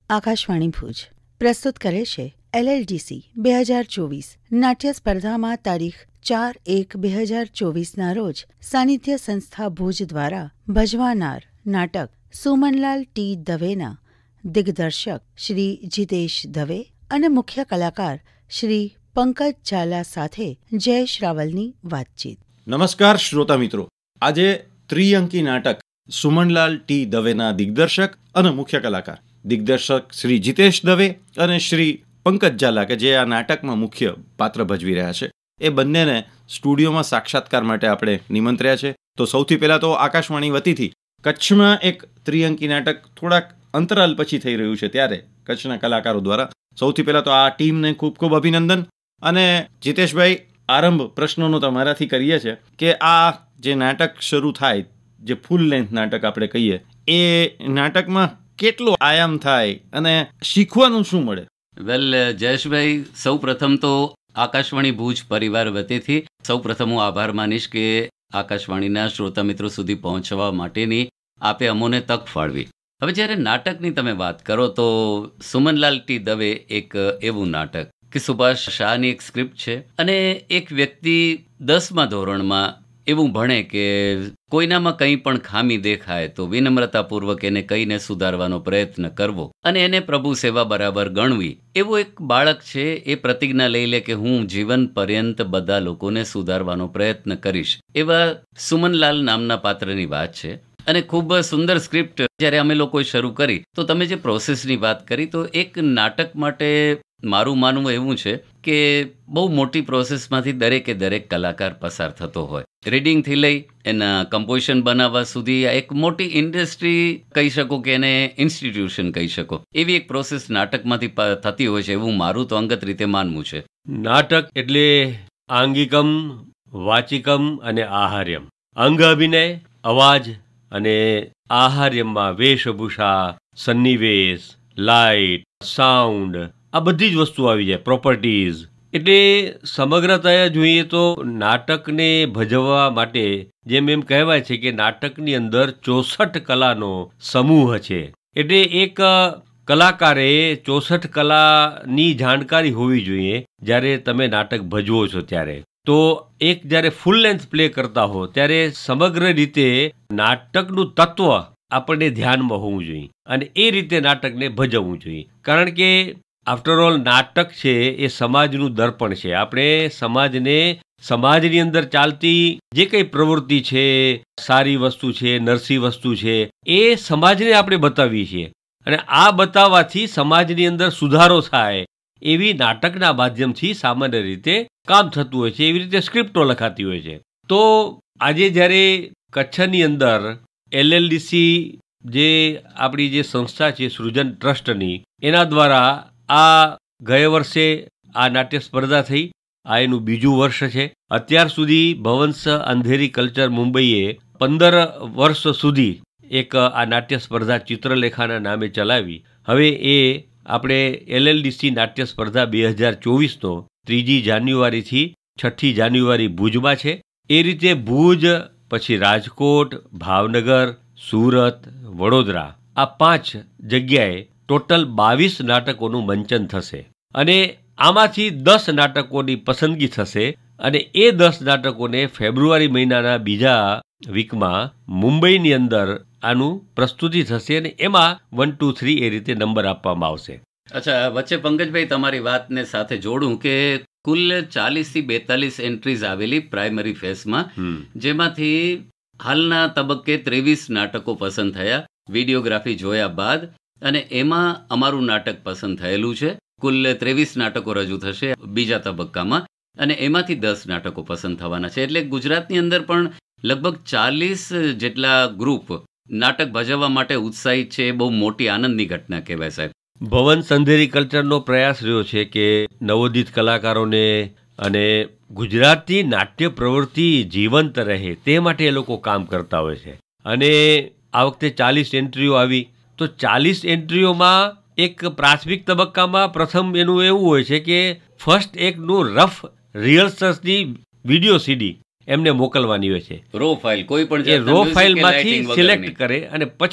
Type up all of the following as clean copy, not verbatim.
આકાશવાણી ભુજ પ્રસ્તુત કરે છે LLDC 2024 નાટ્ય સ્પર્ધામાં તારીખ 4/1/2024ના રોજ સાનિધ્ય સંસ્થા ભુજ દ્વારા ભજવાનાર નાટક સુમનલાલ ટી દવેના દિગ્દર્શક શ્રી જીતેશ દવે અને મુખ્ય કલાકાર શ્રી પંકજ ઝાલા સાથે જયેશ રાવલની વાતચીત. નમસ્કાર શ્રોતા મિત્રો, આજે ત્રિઅંકી નાટક સુમનલાલ ટી દવેના દિગ્દર્શક અને મુખ્ય કલાકાર દિગ્દર્શક શ્રી જીતેશ દવે અને શ્રી પંકજ ઝાલા કે જે આ નાટકમાં મુખ્ય પાત્ર ભજવી રહ્યા છે, એ બંનેને સ્ટુડિયોમાં સાક્ષાત્કાર માટે આપણે નિમંત્ર્યા છે. તો સૌથી પહેલાં તો આકાશવાણી વતીથી કચ્છમાં એક ત્રિઅંકી નાટક થોડાક અંતરાલ પછી થઈ રહ્યું છે, ત્યારે કચ્છના કલાકારો દ્વારા સૌથી પહેલાં તો આ ટીમને ખૂબ ખૂબ અભિનંદન. અને જીતેશભાઈ, આરંભ પ્રશ્નોનો તમારાથી કરીએ છીએ કે આ જે નાટક શરૂ થાય, જે ફૂલ લેન્થ નાટક આપણે કહીએ, એ નાટકમાં કેટલો આયામ થાય અને શીખવાનું શું મળે? વેલ જયેશભાઈ, સૌ પ્રથમ તો આકાશવાણી ભુજ પરિવાર વતીથી સૌ પ્રથમ હું આભાર માનીશ કે આકાશવાણીના શ્રોતા મિત્રો સુધી પહોંચવા માટેની આપે અમોને તક ફાળવી. હવે જ્યારે નાટકની તમે વાત કરો તો સુમનલાલ ટી દવે એક એવું નાટક કે સુભાષ શાહની એક સ્ક્રિપ્ટ છે, અને એક વ્યક્તિ 10મા ધોરણમાં એવું ભણે કે કોઈનામાં કંઈ પણ ખામી દેખાય તો વિનમ્રતાપૂર્વક એને કહીને સુધારવાનો પ્રયત્ન કરવો અને એને પ્રભુ સેવા બરાબર ગણવી. એવું એક બાળક છે, એ પ્રતિજ્ઞા લઈ લે કે હું જીવન પર્યંત બધા લોકોને સુધારવાનો પ્રયત્ન કરીશ. એવા સુમનલાલ નામના પાત્રની વાત છે, અને ખૂબ સુંદર સ્ક્રિપ્ટ જ્યારે અમે લોકોએ શરૂ કરી તો તમે જે પ્રોસેસની વાત કરી, તો એક નાટક માટે મારું માનવું એવું છે કે બહુ મોટી પ્રોસેસમાંથી દરેક કલાકાર પસાર થતો હોય. રીડિંગથી લઈ એના કમ્પોઝિશન બનાવવા સુધી આ એક મોટી ઇન્ડસ્ટ્રી કહી શકો કે એને ઇન્સ્ટિટ્યુશન કહી શકો, એવી એક પ્રોસેસ નાટકમાંથી થતી હોય છે, એવું મારું તો અંગત રીતે માનવું છે. નાટક એટલે આંગિકમ, વાચિકમ અને આહાર્યમ. અંગ અભિનય, અવાજ, અને આહાર્યમમાં વેશભૂષા, સન્નિવેશ, લાઇટ, સાઉન્ડ, આ બધી જ વસ્તુ આવી જાય, પ્રોપર્ટીઝ. એટલે સમગ્રતયા જોઈએ તો નાટકને ભજવવા માટે જેમ એમ કહેવાય છે કે નાટકની અંદર 64 કલાનો સમૂહ છે. એટલે એક કલાકારે 64 કલાની જાણકારી હોવી જોઈએ જ્યારે તમે નાટક ભજવો છો ત્યારે. તો એક જ્યારે ફૂલ લેન્થ પ્લે કરતા હો ત્યારે સમગ્ર રીતે નાટકનું તત્વ આપણને ધ્યાનમાં હોવું જોઈએ અને એ રીતે નાટકને ભજવવું જોઈએ. કારણ કે આફ્ટર ઓલ નાટક છે એ સમાજનું દર્પણ છે. આપણે સમાજની અંદર ચાલતી જે કંઈ પ્રવૃત્તિ છે, સારી વસ્તુ છે, નરસી વસ્તુ છે, એ સમાજને આપણે બતાવીએ છીએ, અને આ બતાવવાથી સમાજની અંદર સુધારો થાય એવી નાટકના માધ્યમથી સામાન્ય રીતે કામ થતું હોય છે. એવી રીતે સ્ક્રિપ્ટો લખાતી હોય છે. તો આજે જ્યારે કચ્છની અંદર LLDC જે આપણી જે સંસ્થા છે સૃજન ટ્રસ્ટની, એના દ્વારા આ ગયા વર્ષે આ નાટ્ય સ્પર્ધા થઈ. આ એનું બીજું વર્ષ છે. અત્યાર સુધી ભવંસ અંધેરી કલ્ચર મુંબઈએ 15 વર્ષ સુધી એક આ નાટ્ય સ્પર્ધા ચિત્રલેખાના નામે ચલાવી. હવે એ આપણે LLDC નાટ્ય સ્પર્ધા 2024નો 3 જાન્યુઆરીથી 6 જાન્યુઆરી ભુજમાં છે. એ રીતે ભુજ પછી રાજકોટ, ભાવનગર, સુરત, વડોદરા, આ 5 જગ્યાએ ટોટલ 22 નાટકોનું મંચન થશે, અને આમાંથી 10 નાટકોની પસંદગી થશે, અને એ 10 નાટકોને ફેબ્રુઆરી મહિનાના બીજા વીકમાં મુંબઈની અંદર આનું પ્રસ્તુતિ થશે, અને એમાં 1, 2, 3 એ રીતે નંબર આપવામાં આવશે. અચ્છા, વચ્ચે પંકજભાઈ તમારી વાતને સાથે જોડું કે કુલ 40 થી 42 એન્ટ્રીઝ આવેલી પ્રાઇમરી ફેઝમાં, જેમાંથી હાલના તબક્કે 23 નાટકો પસંદ થયા વિડીયોગ્રાફી જોયા બાદ, અને એમાં અમારું નાટક પસંદ થયેલું છે. કુલ 23 નાટકો રજૂ થશે બીજા તબક્કામાં, અને એમાંથી 10 નાટકો પસંદ થવાના છે. એટલે ગુજરાતની અંદર પણ લગભગ 40 જેટલા ગ્રુપ નાટક ભજવવા માટે ઉત્સાહિત છે. એ બહુ મોટી આનંદની ઘટના કહેવાય સાહેબ. ભવંસ અંધેરી કલ્ચરનો પ્રયાસ રહ્યો છે કે નવોદિત કલાકારોને અને ગુજરાતી નાટ્ય પ્રવૃત્તિ જીવંત રહે તે માટે એ લોકો કામ કરતા હોય છે. અને આ વખતે 40 એન્ટ્રીઓ આવી, તો 40 એન્ટ્રીઓમાં એક પ્રાથમિક તબક્કામાં પ્રથમ એનું એવું હોય છે કે ફર્સ્ટ એકનું રફ રિહર્સલ્સની વિડીયો CD એમને મોકલવાની હોય છે. રો ફાઇલ કોઈ પણ રો ફાઇલમાંથી સિલેક્ટ કરે અને પછી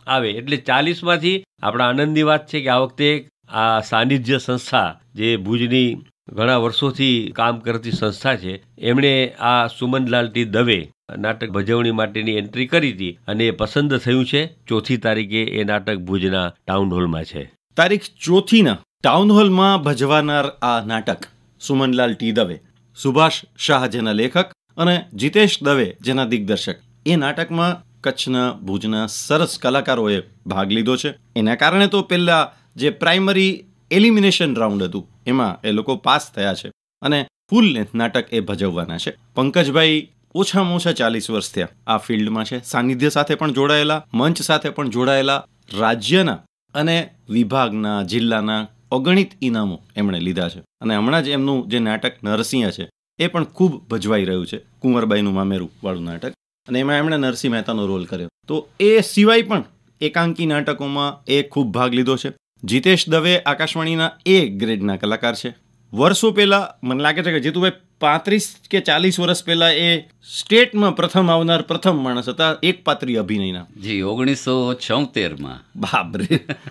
આવે. એટલે 40માંથી આપણા આનંદની વાત છે કે આ વખતે આ સાનિધ્ય સંસ્થા જે ભુજની ઘણા વર્ષોથી કામ કરતી સંસ્થા છે, એમણે આ સુમનલાલ ટી દવે નાટક ભજવણી માટેની એન્ટ્રી કરી હતી અને એ પસંદ થયું છે. 4મી તારીખે એ નાટક ભુજના ટાઉન હોલમાં છે. તારીખ 4ના ટાઉન હોલમાં ભજવાનાર આ નાટક સુમનલાલ ટી દવે, સુભાષ શાહ જેના લેખક અને જીતેશ દવે જેના દિગ્દર્શક, એ નાટકમાં કચ્છના ભુજના સરસ કલાકારોએ ભાગ લીધો છે. એના કારણે તો પહેલા જે પ્રાઇમરી એલિમિનેશન રાઉન્ડ હતું એમાં એ લોકો પાસ થયા છે અને ફૂલ લેન્થ નાટક એ ભજવવાના છે. પંકજભાઈ ઓછામાં ઓછા 40 વર્ષ થયા આ ફિલ્ડમાં છે. સાનિધ્ય સાથે પણ જોડાયેલા, મંચ સાથે પણ જોડાયેલા, રાજ્યના અને વિભાગના, જિલ્લાના અગણિત ઇનામો એમણે લીધા છે. અને હમણાં જ એમનું જે નાટક નરસિંહ છે એ પણ ખૂબ ભજવાઈ રહ્યું છે, કુંવરબાઈનું મામેરું વાળું નાટક, અને એમાં એમણે નરસિંહ મહેતાનો રોલ કર્યો. તો એ સિવાય પણ એકાંકી નાટકોમાં એ ખૂબ ભાગ લીધો છે. જીતેશ દવે આકાશવાણીના એ ગ્રેડના કલાકાર છે. વર્ષો પહેલા મને લાગે છે કે જીતુભાઈ 35 કે 40 વર્ષ પહેલા એ સ્ટેટમાં પ્રથમ આવનાર પ્રથમ માણસ હતા એકપાત્રી અભિનયના. જી, 1976માં. બાપરે!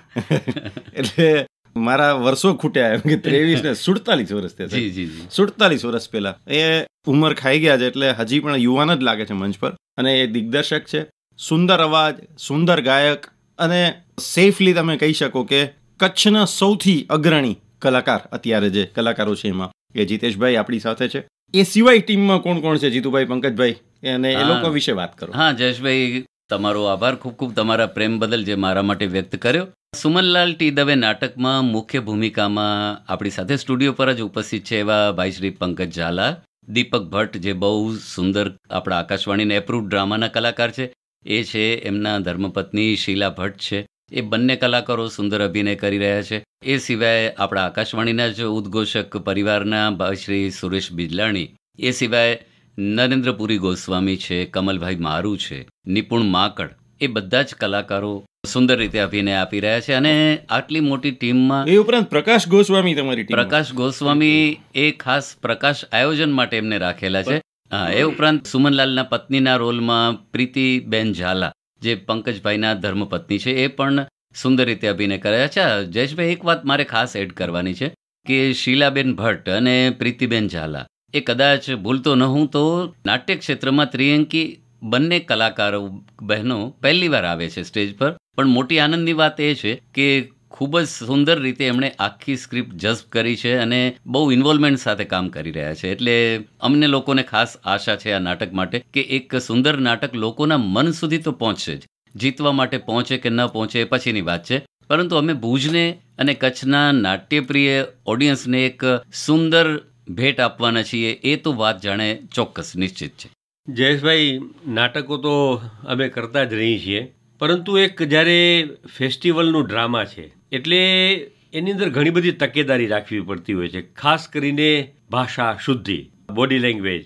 એટલે મારા વર્ષો ખૂટ્યા એમ કે 23 ને 47 વર્ષ થયા. જી જી 47 વર્ષ પહેલા એ ઉંમર ખાઈ ગયા છે, એટલે હજી પણ યુવાન જ લાગે છે મંચ પર. અને એ દિગ્દર્શક છે, સુંદર અવાજ, સુંદર ગાયક, અને સેફલી તમે કહી શકો કે કચ્છના સૌથી અગ્રણી કલાકાર અત્યારે જે કલાકારો છે એમાં એ જીતેશભાઈ આપણી સાથે છે. એ સિવાય ટીમમાં કોણ કોણ છે જીતુભાઈ, પંકજભાઈ, અને એ લોકો વિશે વાત કરો. હા જયેશભાઈ, તમારો આભાર ખૂબ ખૂબ તમારા પ્રેમ બદલ જે મારા માટે વ્યક્ત કર્યો. સુમનલાલ ટી દવે નાટકમાં મુખ્ય ભૂમિકામાં આપણી સાથે સ્ટુડિયો પર જ ઉપસ્થિત છે એવા ભાઈ શ્રી પંકજ ઝાલા, દીપક ભટ્ટ જે બહુ સુંદર આપણા આકાશવાણીના એપ્રુવ ડ્રામાના કલાકાર છે, એ છે, એમના ધર્મપત્ની શીલા ભટ્ટ છે. એ બંને કલાકારો સુંદર અભિનય કરી રહ્યા છે. એ સિવાય આપણા આકાશવાણીના જ ઉદ્ઘોષક પરિવારના ભાઈ શ્રી સુરેશ બિજલાણી, એ સિવાય નરેન્દ્રપુરી ગોસ્વામી છે, કમલભાઈ મારુ છે, નિપુણ માકડ, એ બધા જ કલાકારો સુંદર રીતે અભિનય આપી રહ્યા છે. અને આટલી મોટી ટીમમાં એ ઉપરાંત પ્રકાશ ગોસ્વામી, તમારી ટીમ પ્રકાશ ગોસ્વામી, એ ખાસ પ્રકાશ આયોજન માટે એમને રાખેલા છે. હા, એ ઉપરાંત સુમનલાલના પત્નીના રોલમાં પ્રીતિબેન ઝાલા જે પંકજભાઈના ધર્મપત્ની છે, એ પણ સુંદર રીતે અભિનય કર્યા છે. જયેશભાઈ, એક વાત મારે ખાસ એડ કરવાની છે કે શીલાબેન ભટ્ટ અને પ્રીતિબેન ઝાલા, એ કદાચ ભૂલતો ન હું તો નાટ્ય ક્ષેત્રમાં ત્રિઅંકી બંને કલાકારો બહેનો પહેલી વાર આવે છે સ્ટેજ પર. પણ મોટી આનંદની વાત એ છે કે ખૂબ જ સુંદર રીતે એમણે આખી સ્ક્રિપ્ટ જસ્પ કરી છે અને બહુ ઇન્વોલ્વમેન્ટ સાથે કામ કરી રહ્યા છે. એટલે અમને લોકોને ખાસ આશા છે આ નાટક માટે કે એક સુંદર નાટક લોકોના મન સુધી તો પહોંચશે જ. જીતવા માટે પહોંચે કે ન પહોંચે એ પછીની વાત છે, પરંતુ અમે ભુજને અને કચ્છના નાટ્યપ્રિય ઓડિયન્સને એક સુંદર ભેટ આપવાના છીએ, એ તો વાત જાણે ચોક્કસ નિશ્ચિત છે. જયેશભાઈ, નાટકો તો અમે કરતા જ રહીએ છીએ, પરંતુ એક જ્યારે ફેસ્ટિવલનું ડ્રામા છે એટલે એની અંદર ઘણી બધી તકેદારી રાખવી પડતી હોય છે. ખાસ કરીને ભાષા શુદ્ધિ, બોડી લેંગ્વેજ,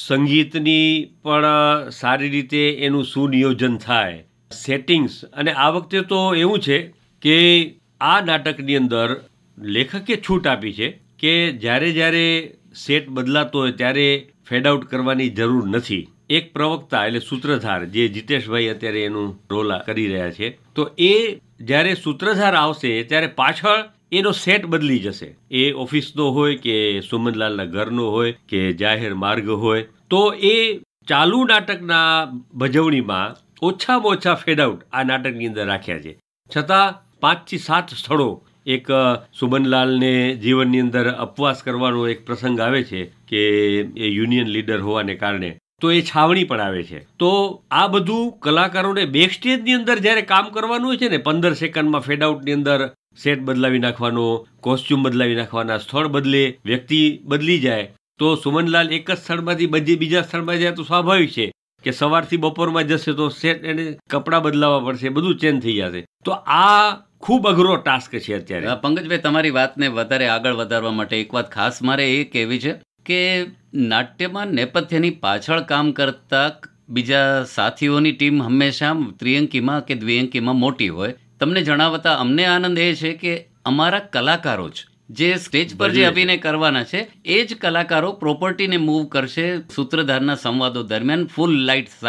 સંગીતની પણ સારી રીતે એનું સુનિયોજન થાય, સેટિંગ્સ. અને આ વખતે તો એવું છે કે આ નાટકની અંદર લેખકે છૂટ આપી છે કે જ્યારે જ્યારે સેટ બદલાતો હોય ત્યારે ફેડ આઉટ કરવાની જરૂર નથી. એક પ્રવક્તા એટલે સૂત્રધાર, જે જીતેશભાઈ અત્યારે એનું રોલ કરી રહ્યા છે, તો એ જ્યારે સૂત્રધાર આવશે ત્યારે પાછળ એનો સેટ બદલી જશે. એ ઓફિસનો હોય કે સુમનલાલના ઘરનો હોય કે જાહેર માર્ગ હોય, તો એ ચાલુ નાટકના ભજવણીમાં ઓછામાં ઓછા ફેડ આઉટ આ નાટકની અંદર રાખ્યા છે. છતાં 5 થી 7 સ્થળો એક સુમનલાલને જીવનની અંદર અપવાસ કરવાનો એક પ્રસંગ આવે છે કે એ યુનિયન લીડર હોવાને કારણે, તો એ છાવણી પણ આવે છે. તો આ બધું કલાકારોને બેક સ્ટેજની અંદર જ્યારે કામ કરવાનું હોય છે ને, 15 સેકન્ડમાં ફેડ આઉટની અંદર સેટ બદલાવી નાખવાનો, કોસ્ચ્યુમ બદલાવી નાખવાના, સ્થળ બદલે, વ્યક્તિ બદલી જાય, તો સુમનલાલ એક જ સ્થળમાંથી બીજા સ્થળમાં જાય તો સ્વાભાવિક છે કે સવારથી બપોરમાં જશે તો સેટ એને કપડાં બદલાવવા પડશે, બધું ચેન્જ થઈ જશે. તો આ ખૂબ અઘરો ટાસ્ક છે અત્યારે. પંકજભાઈ, તમારી વાતને વધારે આગળ વધારવા માટે એક વાત ખાસ મારે એ કહેવી છે કે નાટ્યમાં નેપથ્યની પાછળ કામ કરતા બીજા સાથીઓની ટીમ હંમેશા ત્રિઅંકીમાં કે દ્વિઅંકીમાં મોટી હોય. તમને જણાવતા અમને આનંદ એ છે કે અમારા કલાકારો જ જે સ્ટેજ પર જે અભિનય કરવાના છે એ જ કલાકારો પ્રોપર્ટીને મૂવ કરશે સૂત્રધારના સંવાદો દરમિયાન ફૂલ લાઇટ સાથે.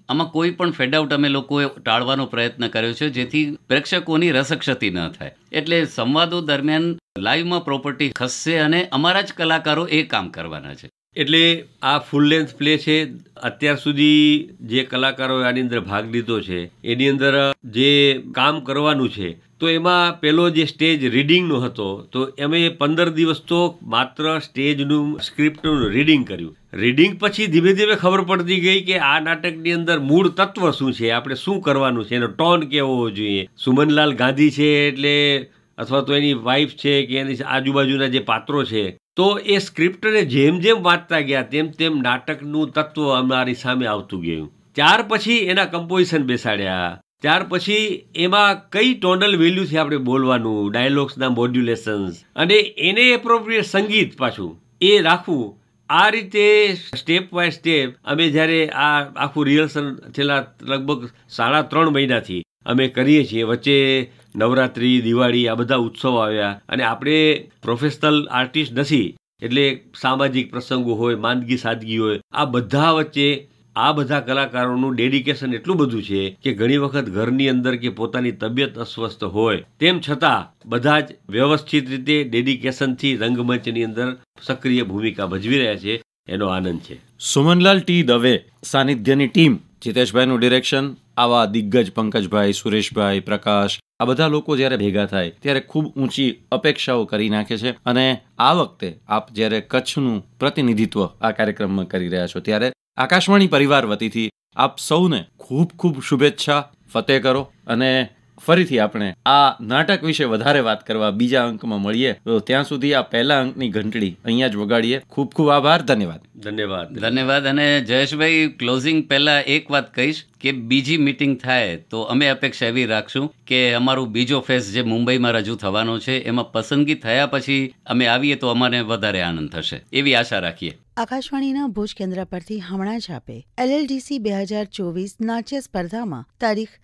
આમાં કોઈ પણ ફેડ આઉટ અમે લોકોએ ટાળવાનો પ્રયત્ન કર્યો છે, જેથી પ્રેક્ષકોની રસક્ષતિ ન થાય. એટલે સંવાદો દરમિયાન લાઈવમાં પ્રોપર્ટી ખસશે અને અમારા જ કલાકારો એ કામ કરવાના છે. એટલે આ ફૂલ લેન્થ પ્લે છે. અત્યાર સુધી જે કલાકારોએ આની અંદર ભાગ લીધો છે એની અંદર જે કામ કરવાનું છે, તો એમાં પેલો જે સ્ટેજ રીડિંગનો હતો, તો અમે 15 દિવસ તો માત્ર સ્ટેજનું સ્ક્રિપ્ટનું રીડિંગ કર્યું. રીડિંગ પછી ધીમે ધીમે ખબર પડતી ગઈ કે આ નાટકની અંદર મૂળ તત્વ શું છે, આપણે શું કરવાનું છે, એનો ટોન કેવો હોવો જોઈએ. સુમનલાલ ગાંધી છે એટલે અથવા તો એની વાઈફ છે કે એની આજુબાજુના જે પાત્રો છે, તો એ સ્ક્રિપ્ટને જેમ જેમ વાંચતા ગયા તેમ તેમ નાટકનું તત્વ અમારી સામે આવતું ગયું. ત્યાર પછી એના કમ્પોઝિશન બેસાડ્યા. ત્યાર પછી એમાં કઈ ટોનલ વેલ્યુથી આપણે બોલવાનું, ડાયલોગ્સના મોડ્યુલેશન્સ અને એને એપ્રોપ્રિએટ સંગીત પાછું એ રાખવું. આ રીતે સ્ટેપ બાય સ્ટેપ અમે જ્યારે આ આખું રિહર્સલ છેલ્લા લગભગ 3.5 મહિનાથી અમે કરીએ છીએ. વચ્ચે નવરાત્રી, દિવાળી આ બધા ઉત્સવ આવ્યા અને આપણે પ્રોફેશનલ આર્ટિસ્ટ નથી, એટલે સામાજિક પ્રસંગો હોય, માંદગી સાદગી હોય, આ બધા વચ્ચે આ બધા કલાકારોનું ડેડિકેશન એટલું બધું છે કે ઘણી વખત ઘરની અંદર કે પોતાની તબિયત અસ્વસ્થ હોય તેમ છતાં બધા જ વ્યવસ્થિત રીતે ડેડિકેશનથી રંગમંચની અંદર સક્રિય ભૂમિકા ભજવી રહ્યા છે. એનો આનંદ છે. સુમનલાલ ટી દવે સાનિધ્યની ટીમ, જીતેશભાઈનું ડિરેક્શન, આવા દિગ્ગજ પંકજભાઈ, સુરેશભાઈ, પ્રકાશ, આ બધા લોકો જ્યારે ભેગા થાય ત્યારે ખૂબ ઊંચી અપેક્ષાઓ કરી નાખે છે. અને આ વખતે આપ જ્યારે કચ્છનું પ્રતિનિધિત્વ આ કાર્યક્રમમાં કરી રહ્યા છો, ત્યારે આકાશવાણી પરિવાર વતીથી આપ સૌને ખૂબ ખૂબ શુભેચ્છા. ફતેહ કરો અને ફરીથી આપણે આ નાટક વિશે વધારે વાત કરવા બીજા અંકમાં મળીએ. તો ત્યાં સુધી આ પહેલા અંકની ઘંટડી અહીંયા જ વગાડીએ. ખૂબ ખૂબ આભાર. ધન્યવાદ. ધન્યવાદ. અને જયેશભાઈ, ક્લોઝિંગ પહેલા એક વાત કહીશ કે બીજી મીટિંગ થાય તો અમે અપેક્ષા એવી રાખશું કે અમારું બીજો ફેઝ જે મુંબઈમાં રજૂ થવાનો છે એમાં પસંદગી થયા પછી અમે આવીએ તો અમને વધારે આનંદ થશે, એવી આશા રાખીએ. આકાશવાણીના ભુજ કેન્દ્ર પરથી હમણાં જ આપે LLDC 2024 નાટ્ય સ્પર્ધામાં તારીખ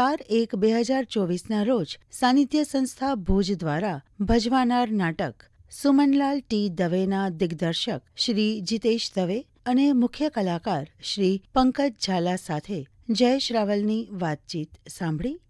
4/1/2024 રોજ સાનિધ્ય સંસ્થા ભુજ દ્વારા ભજવાનાર નાટક સુમનલાલ ટી દવેના દિગ્દર્શક શ્રી જીતેશ દવે અને મુખ્ય કલાકાર શ્રી પંકજ ઝાલા સાથે જયેશ રાવલની વાતચીત સાંભળી.